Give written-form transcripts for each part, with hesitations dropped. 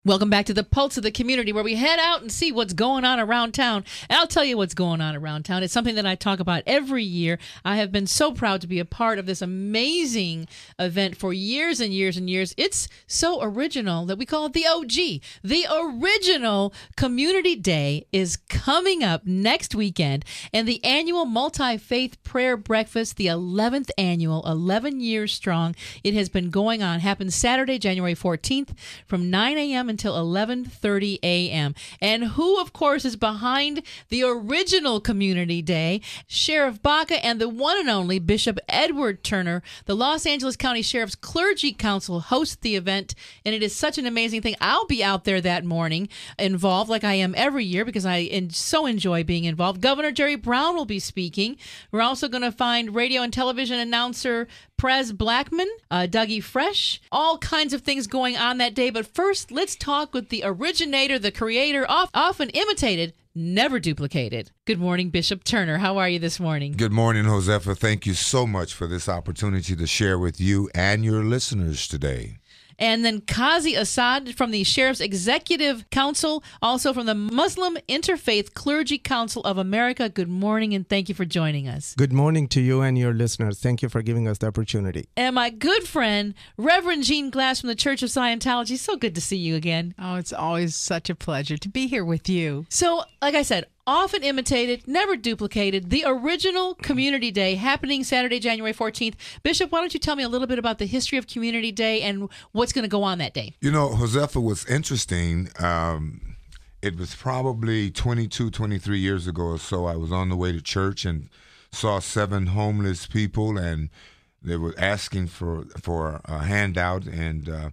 Welcome back to the Pulse of the Community, where we head out and see what's going on around town. And I'll tell you what's going on around town. It's something that I talk about every year. I have been so proud to be a part of this amazing event for years and years and years. It's so original that we call it the OG. The original Community Day is coming up next weekend, and the annual Multi-Faith Prayer Breakfast, the 11th annual, 11 years strong. It has been going on. Happens Saturday, January 14th from 9 a.m. until 11:30 a.m. And who, of course, is behind the original Community Day? Sheriff Baca and the one and only Bishop Edward Turner. The Los Angeles County Sheriff's Clergy Council hosts the event, and it is such an amazing thing. I'll be out there that morning involved, like I am every year, because I so enjoy being involved. Governor Jerry Brown will be speaking. We're also going to find radio and television announcer Prez Blackman, Dougie Fresh, all kinds of things going on that day. But first, let's talk with the originator, the creator, often imitated, never duplicated. Good morning, Bishop Turner. How are you this morning? Good morning, Josefa. Thank you so much for this opportunity to share with you and your listeners today. And then Kazi Assad from the Sheriff's Executive Council, also from the Muslim Interfaith Clergy Council of America. Good morning, and thank you for joining us. Good morning to you and your listeners. Thank you for giving us the opportunity. And my good friend, Reverend Gene Glass from the Church of Scientology. So good to see you again. Oh, it's always such a pleasure to be here with you. So, like I said, often imitated, never duplicated, the original Community Day happening Saturday, January 14th. Bishop, why don't you tell me a little bit about the history of Community Day and what's going to go on that day? You know, Josefa, was interesting. It was probably 22, 23 years ago or so. I was on the way to church and saw 7 homeless people, and they were asking for a handout, and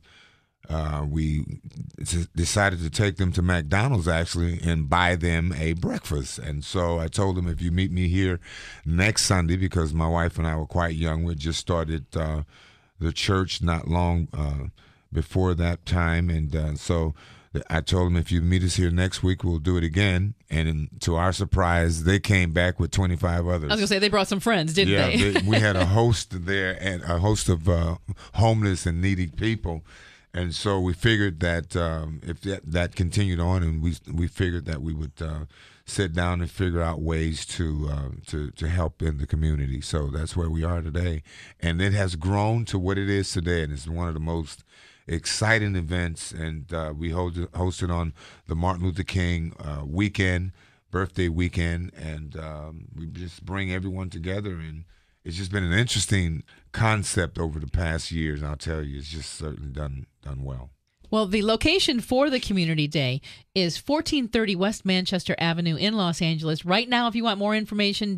we decided to take them to McDonald's, actually, and buy them a breakfast. And so I told them, if you meet me here next Sunday, because my wife and I were quite young. We had just started the church not long before that time. And so I told them, if you meet us here next week, we'll do it again. And to our surprise, they came back with 25 others. I was going to say, they brought some friends, didn't they? We had a host there, and a host of homeless and needy people. And so we figured that if that continued on, and we figured that we would sit down and figure out ways to help in the community. So that's where we are today, and it has grown to what it is today, and it's one of the most exciting events. And we hosted on the Martin Luther King birthday weekend, and we just bring everyone together, and it's just been an interesting concept over the past years. And I'll tell you, it's just certainly done well. Well, the location for the Community Day is 1430 West Manchester Avenue in Los Angeles. Right now, if you want more information,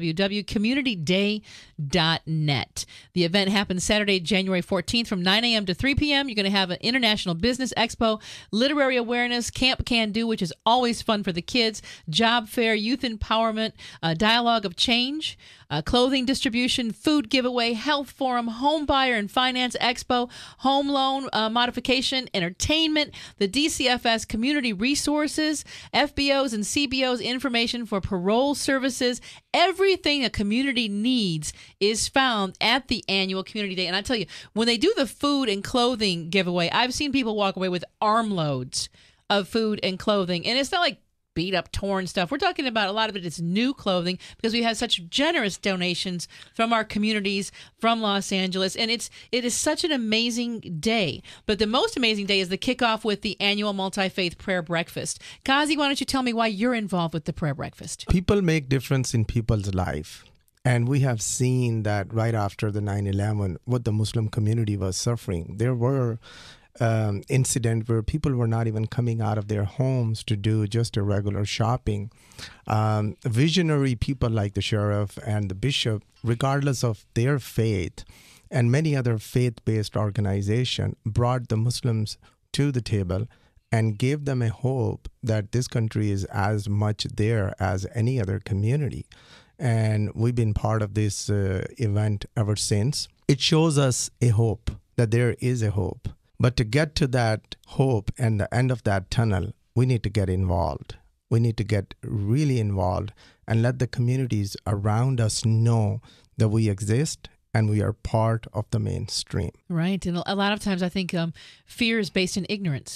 www.communityday.net. The event happens Saturday, January 14th from 9 a.m. to 3 p.m. You're going to have an International Business Expo, literary awareness, Camp Can Do, which is always fun for the kids, job fair, youth empowerment, dialogue of change, clothing distribution, food giveaway, health forum, home buyer and finance expo, home loan modification, entertainment, the DCFS community resources, FBOs and CBOs information for parole services. Everything a community needs is found at the annual Community Day. And I tell you, when they do the food and clothing giveaway, I've seen people walk away with armloads of food and clothing. And it's not like beat up, torn stuff. We're talking about a lot of it is new clothing, because we have such generous donations from our communities from Los Angeles, and it is such an amazing day. But the most amazing day is the kickoff with the annual Multi-Faith Prayer Breakfast. Kazi, why don't you tell me why you're involved with the prayer breakfast? People make difference in people's life. And we have seen that right after the 9/11, what the Muslim community was suffering. There were incident where people were not even coming out of their homes to do just a regular shopping. Visionary people like the sheriff and the bishop, regardless of their faith, and many other faith-based organizations brought the Muslims to the table and gave them a hope that this country is as much there as any other community. And we've been part of this event ever since. It shows us a hope, that there is a hope. But to get to that hope and the end of that tunnel, we need to get involved. We need to get really involved and let the communities around us know that we exist and we are part of the mainstream. Right. And a lot of times I think fear is based in ignorance.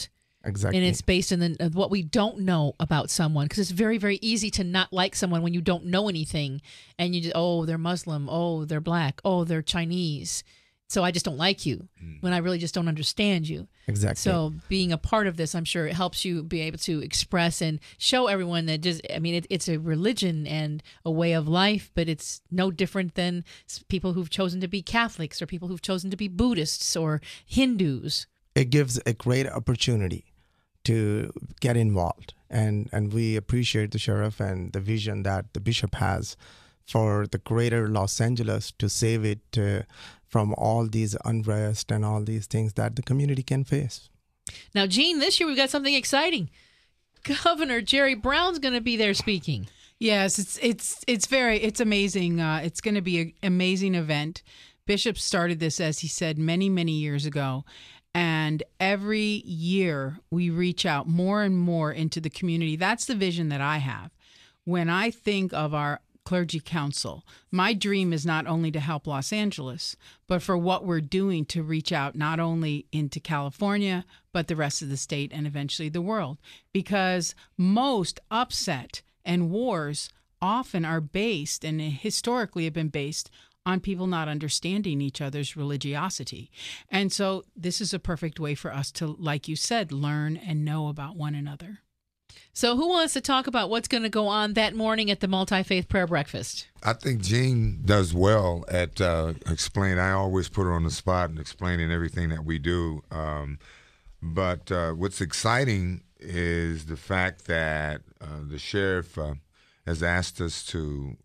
Exactly. And it's based on what we don't know about someone, because it's very, very easy to not like someone when you don't know anything, and you just, oh, they're Muslim, oh, they're black, oh, they're Chinese, so I just don't like you, when I really just don't understand you. Exactly. So being a part of this, I'm sure it helps you be able to express and show everyone that it's a religion and a way of life, but it's no different than people who've chosen to be Catholics or people who've chosen to be Buddhists or Hindus. It gives a great opportunity to get involved. And we appreciate the sheriff and the vision that the bishop has for the greater Los Angeles, to save it from all these unrest and all these things that the community can face. Now, Gene, this year we've got something exciting. Governor Jerry Brown's going to be there speaking. Yes, it's amazing. It's going to be an amazing event. Bishop started this, as he said, many, many years ago. And every year we reach out more and more into the community. That's the vision that I have. When I think of our clergy council, my dream is not only to help Los Angeles, but for what we're doing to reach out not only into California, but the rest of the state and eventually the world. Because most upset and wars often are based, and historically have been based, on people not understanding each other's religiosity. And so this is a perfect way for us to, like you said, learn and know about one another. So who wants to talk about what's going to go on that morning at the Multi-Faith Prayer Breakfast? I think Jean does well at explaining. I always put her on the spot and explaining everything that we do. But what's exciting is the fact that the sheriff has asked us to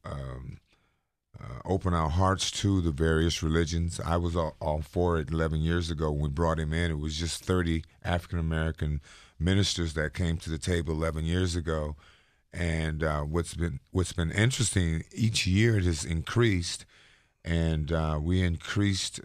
open our hearts to the various religions. I was all for it 11 years ago when we brought him in. It was just 30 African-American ministers that came to the table 11 years ago. And what's been interesting, each year it has increased. And we increased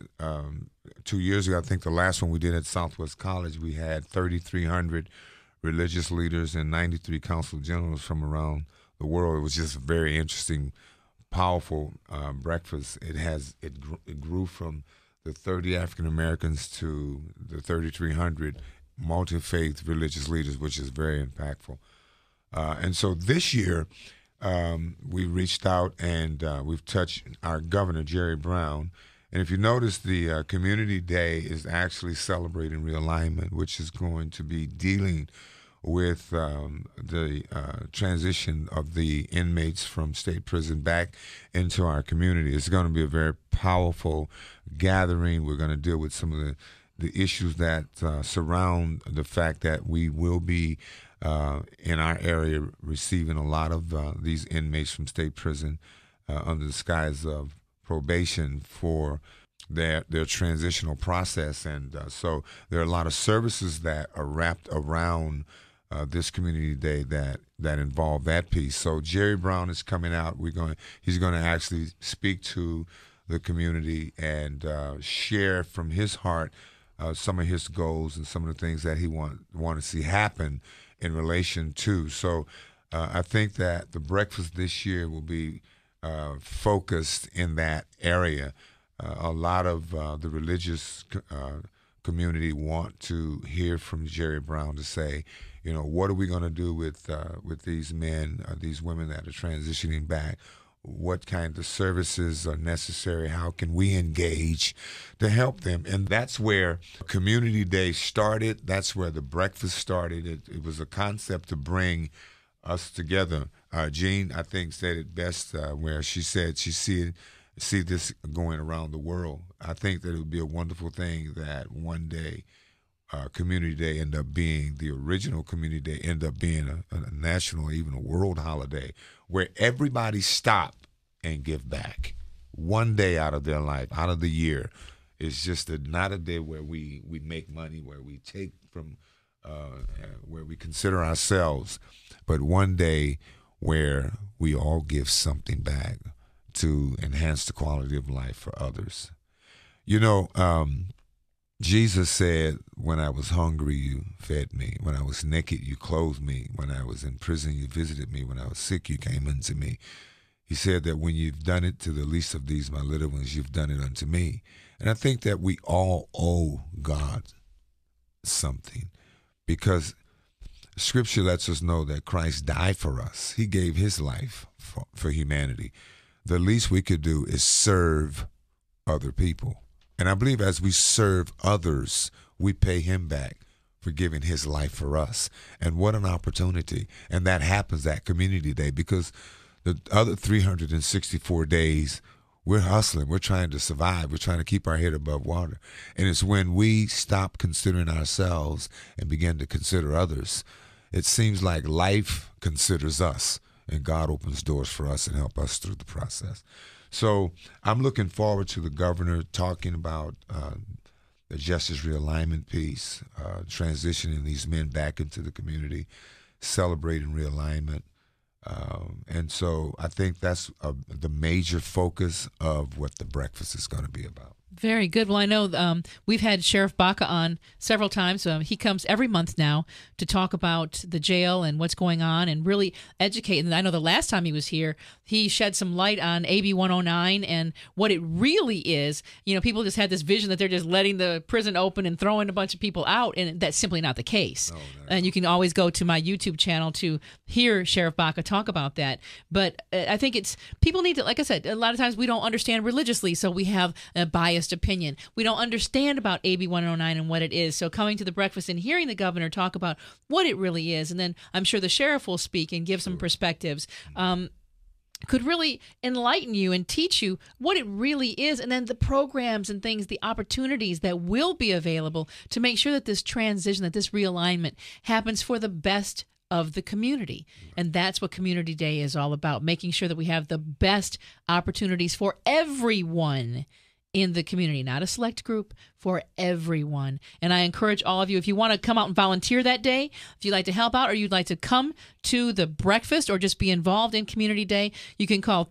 2 years ago. I think the last one we did at Southwest College, we had 3,300 religious leaders and 93 council generals from around the world. It was just very interesting, powerful breakfast. It grew from the 30 African Americans to the 3,300 multi-faith religious leaders, which is very impactful. And so this year we reached out and we've touched our governor, Jerry Brown. And if you notice, the Community Day is actually celebrating realignment, which is going to be dealing with the transition of the inmates from state prison back into our community. It's going to be a very powerful gathering. We're going to deal with some of the issues that surround the fact that we will be in our area receiving a lot of these inmates from state prison under the guise of probation for their transitional process. And so there are a lot of services that are wrapped around this Community Day that involve that piece. So Jerry Brown is coming out. He's going to actually speak to the community and share from his heart some of his goals and some of the things that he want to see happen in relation to. So I think that the breakfast this year will be focused in that area. A lot of the religious community want to hear from Jerry Brown to say, what are we going to do with these men, these women that are transitioning back? What kind of services are necessary? How can we engage to help them? And that's where Community Day started. That's where the breakfast started. It was a concept to bring us together. Jean, I think, said it best where she said she see this going around the world. I think that it would be a wonderful thing that one day Community Day end up being, the original Community Day end up being a national, even a world holiday, where everybody stop and give back. One day out of their life, out of the year, is just not a day where we make money, where we take from, where we consider ourselves, but one day where we all give something back to enhance the quality of life for others. Jesus said, when I was hungry, you fed me. When I was naked, you clothed me. When I was in prison, you visited me. When I was sick, you came unto me. He said that when you've done it to the least of these, my little ones, you've done it unto me. And I think that we all owe God something. because Scripture lets us know that Christ died for us. He gave his life for humanity. The least we could do is serve other people. And I believe as we serve others, we pay him back for giving his life for us. And what an opportunity. And that happens at Community Day, because the other 364 days, we're hustling. We're trying to survive. We're trying to keep our head above water. And it's when we stop considering ourselves and begin to consider others, it seems like life considers us, and God opens doors for us and help us through the process. So I'm looking forward to the governor talking about the justice realignment piece, transitioning these men back into the community, celebrating realignment. And so I think that's the major focus of what the breakfast is going to be about. Very good. Well, I know we've had Sheriff Baca on several times. He comes every month now to talk about the jail and what's going on and really educate. And I know the last time he was here, he shed some light on AB 109 and what it really is. You know, people just had this vision that they're just letting the prison open and throwing a bunch of people out, and that's simply not the case. No. And you can always go to my YouTube channel to hear Sheriff Baca talk about that. But I think people need to, like I said, a lot of times we don't understand religiously, so we have a biased opinion. We don't understand about AB 109 and what it is. So coming to the breakfast and hearing the governor talk about what it really is, and then I'm sure the sheriff will speak and give some perspectives, could really enlighten you and teach you what it really is, and then the programs and things, the opportunities that will be available to make sure that this transition, that this realignment happens for the best of the community. And that's what Community Day is all about, making sure that we have the best opportunities for everyone in the community, not a select group, for everyone. And I encourage all of you, if you want to come out and volunteer that day, if you'd like to help out or you'd like to come to the breakfast or just be involved in Community Day, you can call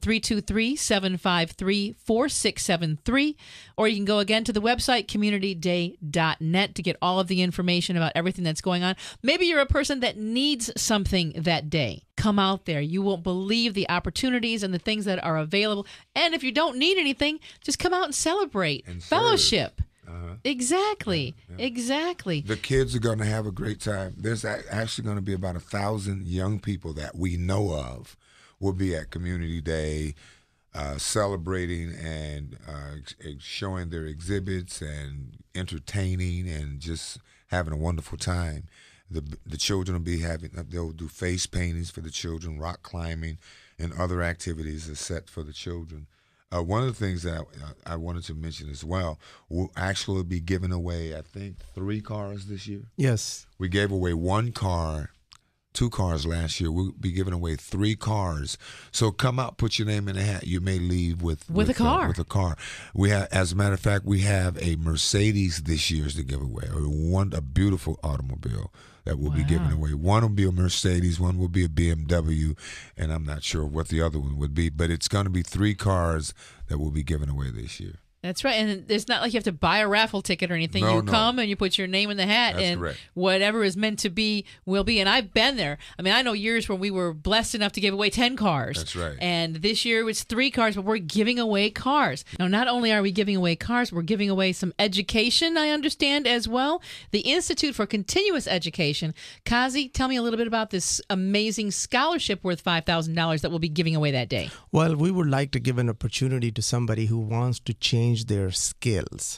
323-753-4673, or you can go again to the website, communityday.net, to get all of the information about everything that's going on. Maybe you're a person that needs something that day. Come out there. You won't believe the opportunities and the things that are available. And if you don't need anything, just come out and celebrate. And serve. Fellowship. Uh-huh. Exactly. Yeah. Exactly. The kids are going to have a great time. There's actually going to be about 1,000 young people that we know of will be at Community Day, celebrating and showing their exhibits and entertaining and just having a wonderful time. The children will be they'll do face paintings for the children, rock climbing, and other activities are set for the children. One of the things that I wanted to mention as well, we'll actually be giving away, I think, 3 cars this year. Yes. We gave away 1 car, 2 cars last year. We'll be giving away 3 cars. So come out, put your name in the hat. You may leave with a car. With a car. We have, as a matter of fact, we have a Mercedes this year's to give away, a beautiful automobile that will be given away. One will be a Mercedes, one will be a BMW, and I'm not sure what the other one would be, but it's going to be 3 cars that will be given away this year. That's right. And it's not like you have to buy a raffle ticket or anything. No, you come and you put your name in the hat, That's and correct. whatever is meant to be will be. And I've been there. I mean, I know years when we were blessed enough to give away 10 cars. That's right. And this year it's 3 cars, but we're giving away cars. Now, not only are we giving away cars, we're giving away some education, I understand, as well. The Institute for Continuous Education. Kazi, tell me a little bit about this amazing scholarship worth $5,000 that we'll be giving away that day. Well, we would like to give an opportunity to somebody who wants to change their skills.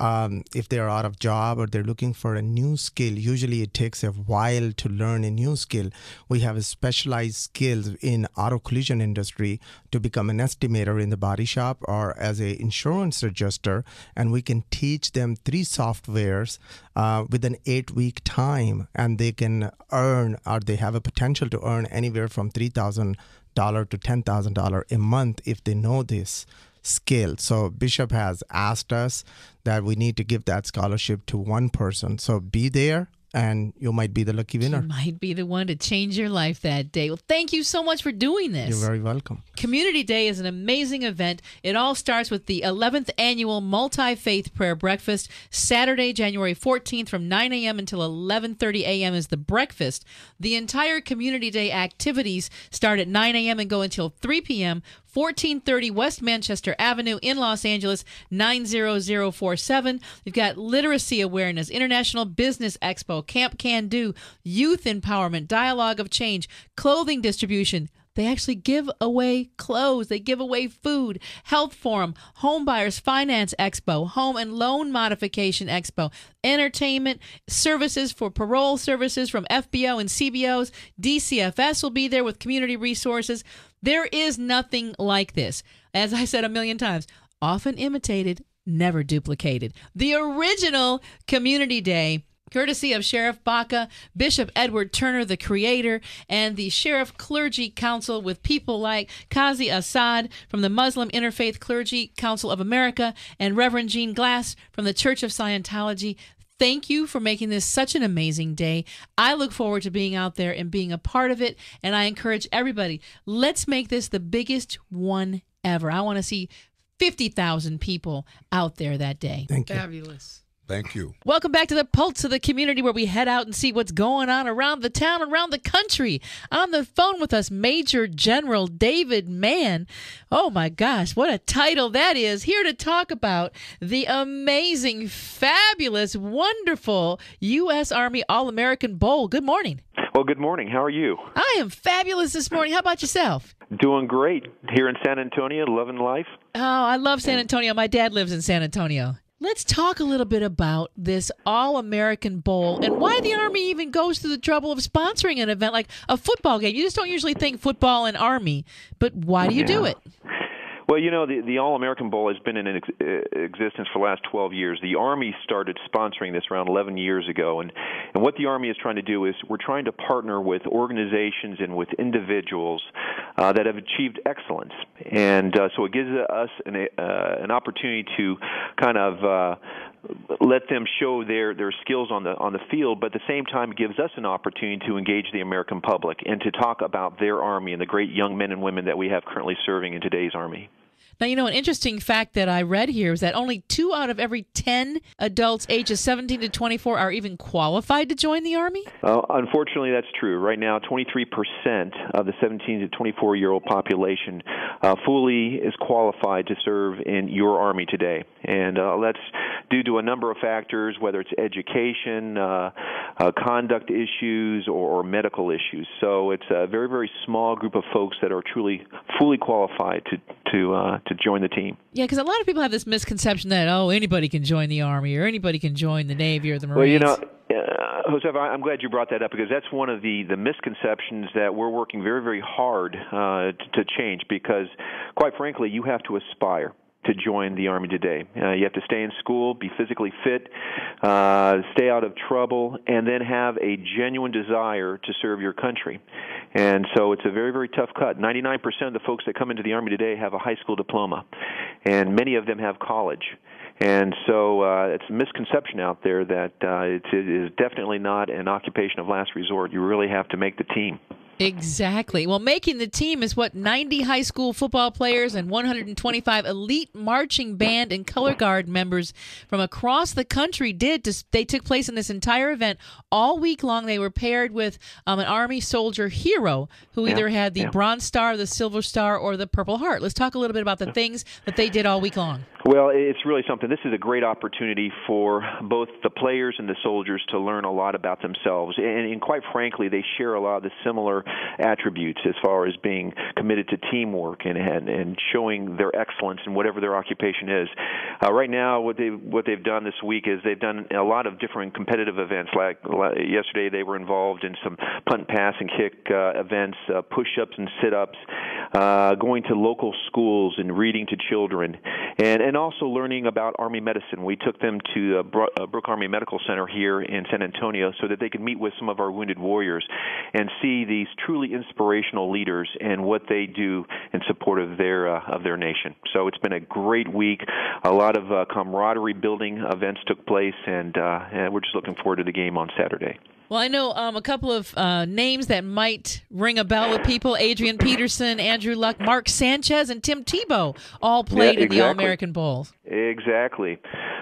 If they're out of job or they're looking for a new skill, usually it takes a while to learn a new skill. We have a specialized skills in auto collision industry to become an estimator in the body shop or as an insurance adjuster, and we can teach them 3 softwares with an 8-week time, and they can earn, or they have a potential to earn anywhere from $3,000 to $10,000 a month if they know this skill. So Bishop has asked us that we need to give that scholarship to 1 person. So be there, and you might be the lucky winner. You might be the one to change your life that day. Well, thank you so much for doing this. You're very welcome. Community Day is an amazing event. It all starts with the 11th annual Multi-Faith Prayer Breakfast. Saturday, January 14th from 9 a.m. until 11:30 a.m. is the breakfast. The entire Community Day activities start at 9 a.m. and go until 3 p.m. 1430 West Manchester Avenue in Los Angeles, 90047. We've got Literacy Awareness, International Business Expo, Expo, Camp Can Do, Youth Empowerment, Dialogue of Change, Clothing Distribution. They actually give away clothes. They give away food. Health Forum, Home Buyers Finance Expo, Home and Loan Modification Expo, entertainment, services for parole services from FBO and CBOs. DCFS will be there with community resources. There is nothing like this. As I said a million times, often imitated, never duplicated. The original Community Day, courtesy of Sheriff Baca, Bishop Edward Turner, the creator, and the Sheriff Clergy Council with people like Qazi Assad from the Muslim Interfaith Clergy Council of America and Reverend Gene Glass from the Church of Scientology. Thank you for making this such an amazing day. I look forward to being out there and being a part of it, and I encourage everybody, let's make this the biggest one ever. I want to see 50,000 people out there that day. Thank you. Fabulous. Thank you. Welcome back to the Pulse of the Community, where we head out and see what's going on around the town, around the country. On the phone with us, Major General David Mann. Oh my gosh, what a title that is. Here to talk about the amazing, fabulous, wonderful U.S. Army All-American Bowl. Good morning. Well, good morning. How are you? I am fabulous this morning. How about yourself? Doing great here in San Antonio, loving life. Oh, I love San Antonio. My dad lives in San Antonio. Let's talk a little bit about this All-American Bowl and why the Army even goes through the trouble of sponsoring an event like a football game. You just don't usually think football and Army, but why do you do it? Well, you know, the All-American Bowl has been in existence for the last 12 years. The Army started sponsoring this around 11 years ago, and what the Army is trying to do is we're trying to partner with organizations and with individuals that have achieved excellence. And so it gives us an opportunity to kind of let them show their skills on the field, but at the same time it gives us an opportunity to engage the American public and to talk about their Army and the great young men and women that we have currently serving in today's Army. Now, you know, an interesting fact that I read here is that only 2 out of every 10 adults ages 17 to 24 are even qualified to join the Army? Unfortunately, that's true. Right now, 23% of the 17 to 24-year-old population fully is qualified to serve in your Army today. And that's due to a number of factors, whether it's education, conduct issues, or medical issues. So it's a very, very small group of folks that are truly fully qualified to join the team. Yeah, because a lot of people have this misconception that, anybody can join the Army or anybody can join the Navy or the Marines. Well, you know, Joseph, I'm glad you brought that up because that's one of the misconceptions that we're working very, very hard to change because, quite frankly, you have to aspire to join the Army today. You have to stay in school, be physically fit, stay out of trouble, and then have a genuine desire to serve your country. And so it's a very, very tough cut. 99% of the folks that come into the Army today have a high school diploma, and many of them have college. And so it's a misconception out there that it is definitely not an occupation of last resort. You really have to make the team. Exactly. Well, making the team is what 90 high school football players and 125 elite marching band and color guard members from across the country did. They took place in this entire event all week long. They were paired with an Army soldier hero who either had the Bronze Star, the Silver Star, or the Purple Heart. Let's talk a little bit about the things that they did all week long. Well, it's really something. This is a great opportunity for both the players and the soldiers to learn a lot about themselves. And quite frankly, they share a lot of the similar attributes as far as being committed to teamwork and showing their excellence in whatever their occupation is. Right now, what they've done this week is they've done a lot of different competitive events. Like yesterday, they were involved in some punt, pass, and kick events, push-ups and sit-ups, going to local schools and reading to children, and also learning about Army medicine. We took them to Brooke Army Medical Center here in San Antonio so that they could meet with some of our wounded warriors and see these truly inspirational leaders and what they do in support of their nation. So it's been a great week. A lot of camaraderie building events took place, and we're just looking forward to the game on Saturday. Well, I know a couple of names that might ring a bell with people. Adrian Peterson, Andrew Luck, Mark Sanchez, and Tim Tebow all played in the All-American Bowl. Exactly.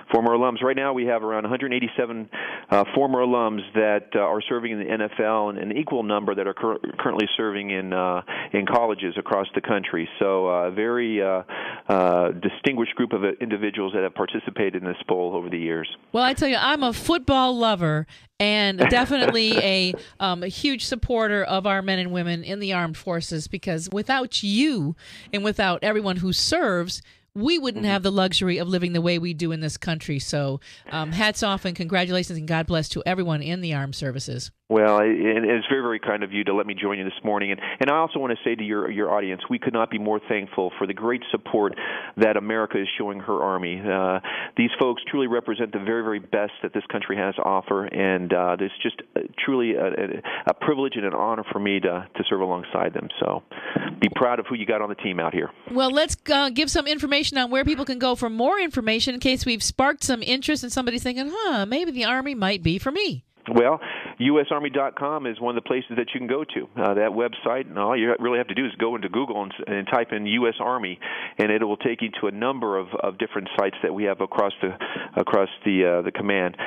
Former alums. Right now, we have around 187 former alums that are serving in the NFL, and an equal number that are currently serving in colleges across the country. So, a very distinguished group of individuals that have participated in this bowl over the years. Well, I tell you, I'm a football lover and definitely a huge supporter of our men and women in the armed forces, because without you and without everyone who serves, we wouldn't have the luxury of living the way we do in this country. So hats off and congratulations and God bless to everyone in the armed services. Well, and it's very, very kind of you to let me join you this morning. And I also want to say to your audience, we could not be more thankful for the great support that America is showing her Army. These folks truly represent the very, very best that this country has to offer, and it's just truly a privilege and an honor for me to serve alongside them. So be proud of who you got on the team out here. Well, let's give some information on where people can go for more information in case we've sparked some interest and somebody's thinking, maybe the Army might be for me. Well, USArmy.com is one of the places that you can go to. That website, and all you really have to do is go into Google and type in U.S. Army, and it will take you to a number of different sites that we have across the command.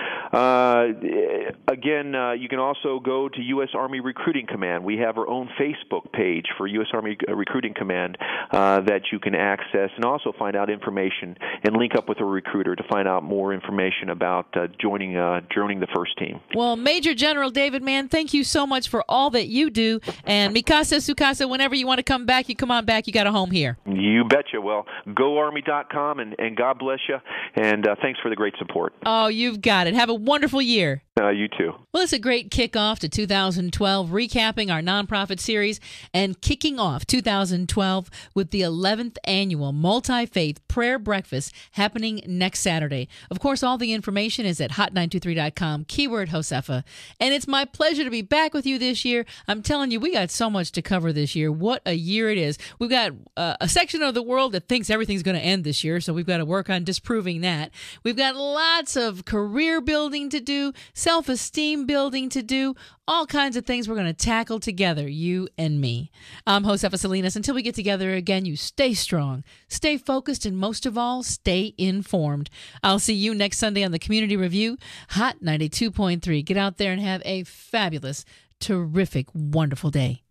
Again, you can also go to U.S. Army Recruiting Command. We have our own Facebook page for U.S. Army Recruiting Command that you can access, and also find out information and link up with a recruiter to find out more information about joining the first team. Well, Major General David Mann, thank you so much for all that you do. And Mikasa Sukasa, whenever you want to come back, you come on back. You got a home here. You betcha. Well, GoArmy.com, and God bless you. And thanks for the great support. Oh, you've got it. Have a wonderful year. You too. Well, it's a great kickoff to 2012, recapping our nonprofit series and kicking off 2012 with the 11th annual Multi-Faith Prayer Breakfast happening next Saturday. Of course, all the information is at hot923.com, keyword Josefa. And it's my pleasure to be back with you this year. I'm telling you, we got so much to cover this year. What a year it is. We've got a section of the world that thinks everything's going to end this year, so we've got to work on disproving that. We've got lots of career building to do, self-esteem building to do, all kinds of things we're going to tackle together, you and me. I'm Josefa Salinas. Until we get together again, you stay strong, stay focused, and most of all, stay informed. I'll see you next Sunday on the Community Review, Hot 92.3. Get out there and have a fabulous, terrific, wonderful day.